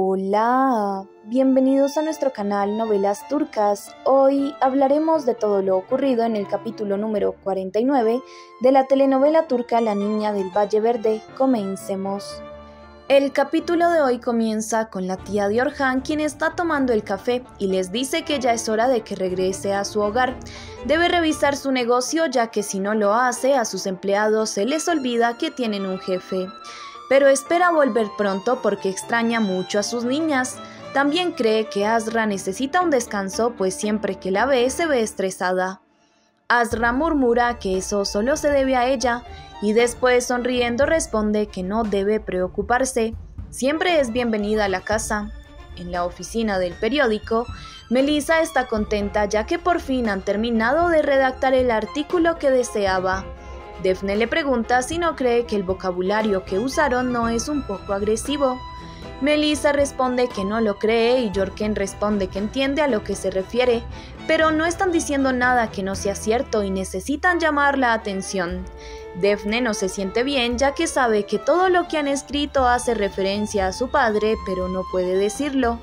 Hola, bienvenidos a nuestro canal Novelas Turcas. Hoy hablaremos de todo lo ocurrido en el capítulo número 49 de la telenovela turca La Niña del Valle Verde. Comencemos. El capítulo de hoy comienza con la tía de Orhan, quien está tomando el café y les dice que ya es hora de que regrese a su hogar. Debe revisar su negocio, ya que si no lo hace, a sus empleados se les olvida que tienen un jefe. Pero espera volver pronto porque extraña mucho a sus niñas. También cree que Azra necesita un descanso, pues siempre que la ve se ve estresada. Azra murmura que eso solo se debe a ella y después sonriendo responde que no debe preocuparse. Siempre es bienvenida a la casa. En la oficina del periódico, Melissa está contenta ya que por fin han terminado de redactar el artículo que deseaba. Defne le pregunta si no cree que el vocabulario que usaron no es un poco agresivo. Melissa responde que no lo cree y Jorken responde que entiende a lo que se refiere, pero no están diciendo nada que no sea cierto y necesitan llamar la atención. Defne no se siente bien ya que sabe que todo lo que han escrito hace referencia a su padre, pero no puede decirlo.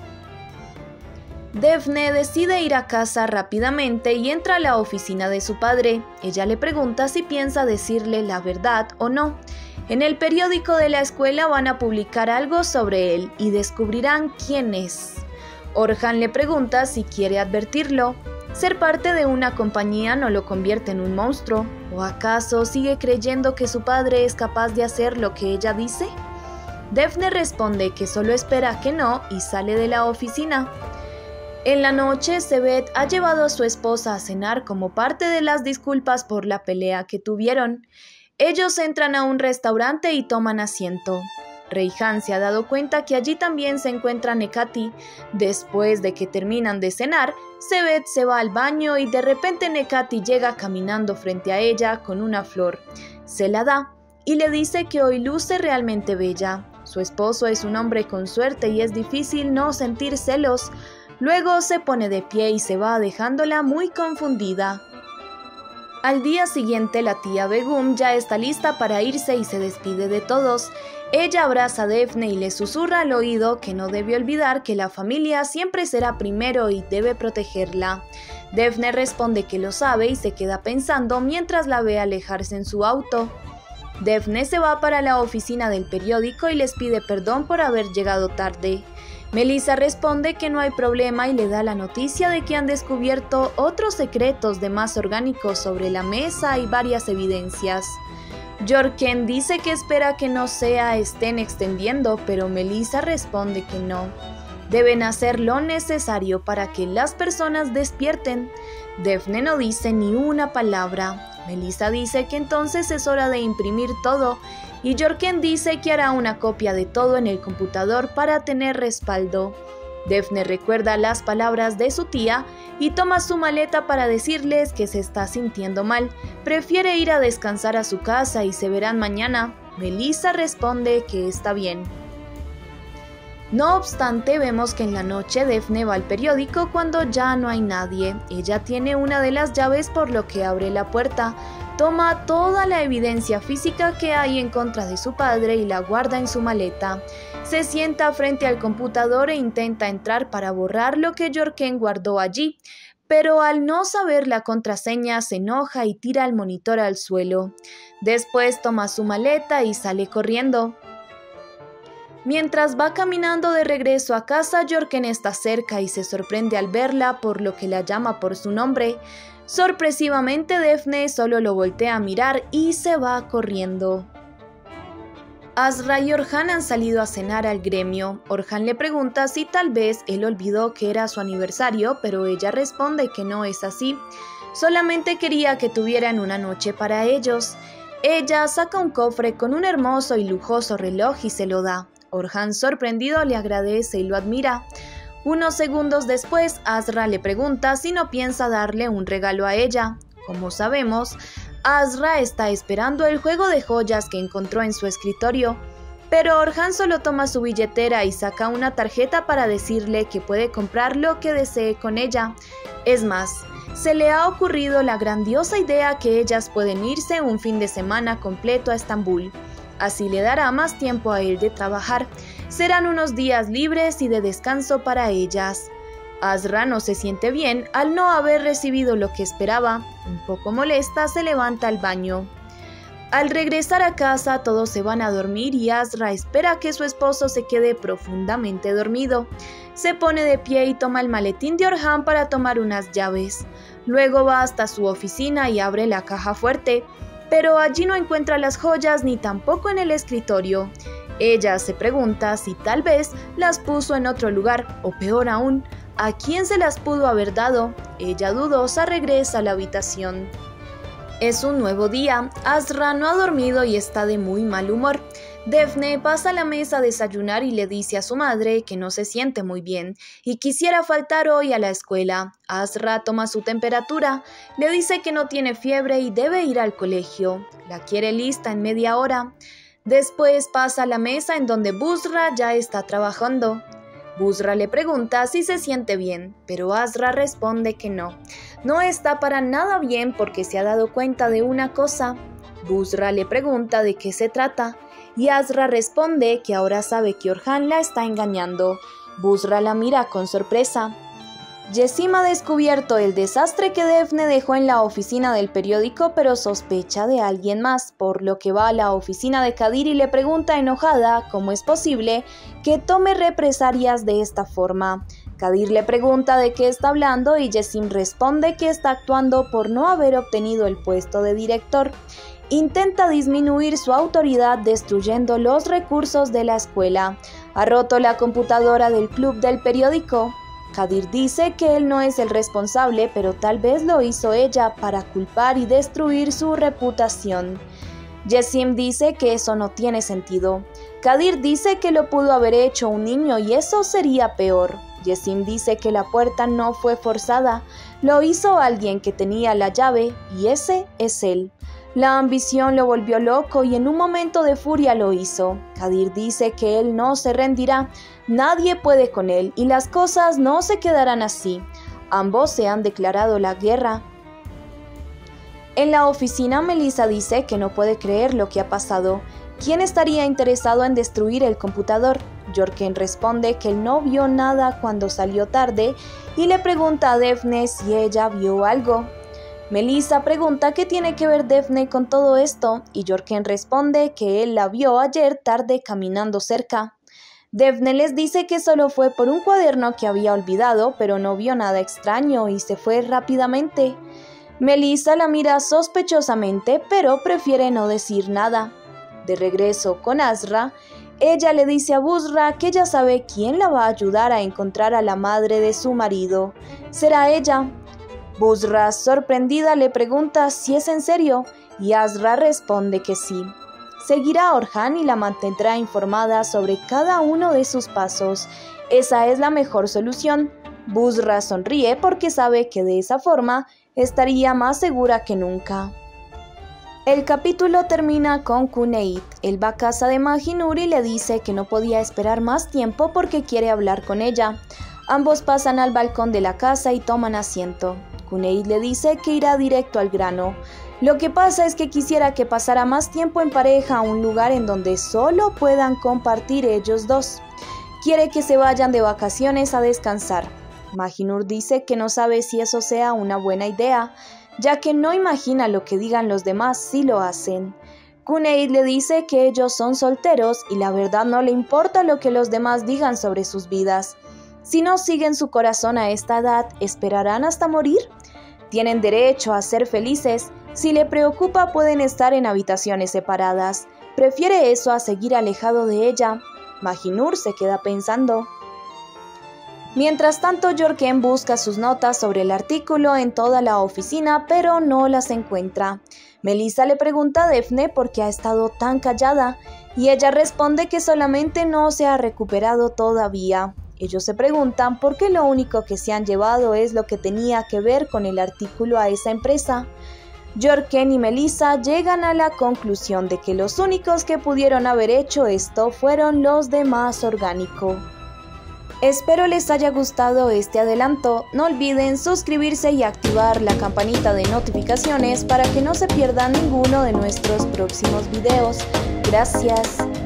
Defne decide ir a casa rápidamente y entra a la oficina de su padre. Ella le pregunta si piensa decirle la verdad o no. En el periódico de la escuela van a publicar algo sobre él y descubrirán quién es. Orhan le pregunta si quiere advertirlo. ¿Ser parte de una compañía no lo convierte en un monstruo? ¿O acaso sigue creyendo que su padre es capaz de hacer lo que ella dice? Defne responde que solo espera que no y sale de la oficina. En la noche, Sebet ha llevado a su esposa a cenar como parte de las disculpas por la pelea que tuvieron. Ellos entran a un restaurante y toman asiento. Reyhan se ha dado cuenta que allí también se encuentra Nekati. Después de que terminan de cenar, Sebet se va al baño y de repente Nekati llega caminando frente a ella con una flor. Se la da y le dice que hoy luce realmente bella. Su esposo es un hombre con suerte y es difícil no sentir celos. Luego se pone de pie y se va dejándola muy confundida. Al día siguiente la tía Begum ya está lista para irse y se despide de todos. Ella abraza a Defne y le susurra al oído que no debe olvidar que la familia siempre será primero y debe protegerla. Defne responde que lo sabe y se queda pensando mientras la ve alejarse en su auto. Defne se va para la oficina del periódico y les pide perdón por haber llegado tarde. Melissa responde que no hay problema y le da la noticia de que han descubierto otros secretos de más orgánicos sobre la mesa y varias evidencias. Jorken dice que espera que no estén extendiendo, pero Melissa responde que no. Deben hacer lo necesario para que las personas despierten. Defne no dice ni una palabra. Melissa dice que entonces es hora de imprimir todo y Jorken dice que hará una copia de todo en el computador para tener respaldo. Defne recuerda las palabras de su tía y toma su maleta para decirles que se está sintiendo mal. Prefiere ir a descansar a su casa y se verán mañana. Melissa responde que está bien. No obstante, vemos que en la noche Defne va al periódico cuando ya no hay nadie. Ella tiene una de las llaves por lo que abre la puerta, toma toda la evidencia física que hay en contra de su padre y la guarda en su maleta. Se sienta frente al computador e intenta entrar para borrar lo que Jorken guardó allí, pero al no saber la contraseña se enoja y tira el monitor al suelo. Después toma su maleta y sale corriendo. Mientras va caminando de regreso a casa, Jorken está cerca y se sorprende al verla, por lo que la llama por su nombre. Sorpresivamente, Defne solo lo voltea a mirar y se va corriendo. Azra y Orhan han salido a cenar al gremio. Orhan le pregunta si tal vez él olvidó que era su aniversario, pero ella responde que no es así. Solamente quería que tuvieran una noche para ellos. Ella saca un cofre con un hermoso y lujoso reloj y se lo da. Orhan, sorprendido, le agradece y lo admira. Unos segundos después, Azra le pregunta si no piensa darle un regalo a ella. Como sabemos, Azra está esperando el juego de joyas que encontró en su escritorio. Pero Orhan solo toma su billetera y saca una tarjeta para decirle que puede comprar lo que desee con ella. Es más, se le ha ocurrido la grandiosa idea que ellas pueden irse un fin de semana completo a Estambul. Así le dará más tiempo a él de trabajar. Serán unos días libres y de descanso para ellas. Azra no se siente bien al no haber recibido lo que esperaba. Un poco molesta, se levanta al baño. Al regresar a casa, todos se van a dormir y Azra espera que su esposo se quede profundamente dormido. Se pone de pie y toma el maletín de Orhan para tomar unas llaves. Luego va hasta su oficina y abre la caja fuerte, pero allí no encuentra las joyas ni tampoco en el escritorio. Ella se pregunta si tal vez las puso en otro lugar, o peor aún, ¿a quién se las pudo haber dado? Ella dudosa regresa a la habitación. Es un nuevo día. Azra no ha dormido y está de muy mal humor. Defne pasa a la mesa a desayunar y le dice a su madre que no se siente muy bien y quisiera faltar hoy a la escuela. Azra toma su temperatura, le dice que no tiene fiebre y debe ir al colegio. La quiere lista en media hora. Después pasa a la mesa en donde Busra ya está trabajando. Busra le pregunta si se siente bien, pero Azra responde que no. No está para nada bien porque se ha dado cuenta de una cosa. Busra le pregunta de qué se trata y Azra responde que ahora sabe que Orhan la está engañando. Busra la mira con sorpresa. Yesim ha descubierto el desastre que Defne dejó en la oficina del periódico, pero sospecha de alguien más, por lo que va a la oficina de Kadir y le pregunta enojada cómo es posible que tome represalias de esta forma. Kadir le pregunta de qué está hablando y Yesim responde que está actuando por no haber obtenido el puesto de director. Intenta disminuir su autoridad destruyendo los recursos de la escuela. Ha roto la computadora del club del periódico. Kadir dice que él no es el responsable, pero tal vez lo hizo ella para culpar y destruir su reputación. Yesim dice que eso no tiene sentido. Kadir dice que lo pudo haber hecho un niño y eso sería peor. Yesim dice que la puerta no fue forzada, lo hizo alguien que tenía la llave y ese es él. La ambición lo volvió loco y en un momento de furia lo hizo. Kadir dice que él no se rendirá, nadie puede con él y las cosas no se quedarán así. Ambos se han declarado la guerra. En la oficina, Melissa dice que no puede creer lo que ha pasado. ¿Quién estaría interesado en destruir el computador? Jorgen responde que él no vio nada cuando salió tarde y le pregunta a Defne si ella vio algo. Melissa pregunta qué tiene que ver Defne con todo esto y Jorgen responde que él la vio ayer tarde caminando cerca. Defne les dice que solo fue por un cuaderno que había olvidado, pero no vio nada extraño y se fue rápidamente. Melissa la mira sospechosamente, pero prefiere no decir nada. De regreso con Azra, ella le dice a Busra que ella sabe quién la va a ayudar a encontrar a la madre de su marido. Será ella. Busra, sorprendida, le pregunta si es en serio y Azra responde que sí. Seguirá a Orhan y la mantendrá informada sobre cada uno de sus pasos. Esa es la mejor solución. Busra sonríe porque sabe que de esa forma estaría más segura que nunca. El capítulo termina con Cuneit. Él va a casa de Mahinur y le dice que no podía esperar más tiempo porque quiere hablar con ella. Ambos pasan al balcón de la casa y toman asiento. Cuneit le dice que irá directo al grano. Lo que pasa es que quisiera que pasara más tiempo en pareja a un lugar en donde solo puedan compartir ellos dos. Quiere que se vayan de vacaciones a descansar. Mahinur dice que no sabe si eso sea una buena idea, ya que no imagina lo que digan los demás si lo hacen. Cuneit le dice que ellos son solteros y la verdad no le importa lo que los demás digan sobre sus vidas. Si no siguen su corazón a esta edad, ¿esperarán hasta morir? Tienen derecho a ser felices. Si le preocupa, pueden estar en habitaciones separadas. Prefiere eso a seguir alejado de ella. Mahinur se queda pensando. Mientras tanto, Jorgen busca sus notas sobre el artículo en toda la oficina, pero no las encuentra. Melissa le pregunta a Defne por qué ha estado tan callada, y ella responde que solamente no se ha recuperado todavía. Ellos se preguntan por qué lo único que se han llevado es lo que tenía que ver con el artículo a esa empresa. Jorgen y Melissa llegan a la conclusión de que los únicos que pudieron haber hecho esto fueron los de Más Orgánico. Espero les haya gustado este adelanto. No olviden suscribirse y activar la campanita de notificaciones para que no se pierdan ninguno de nuestros próximos videos. Gracias.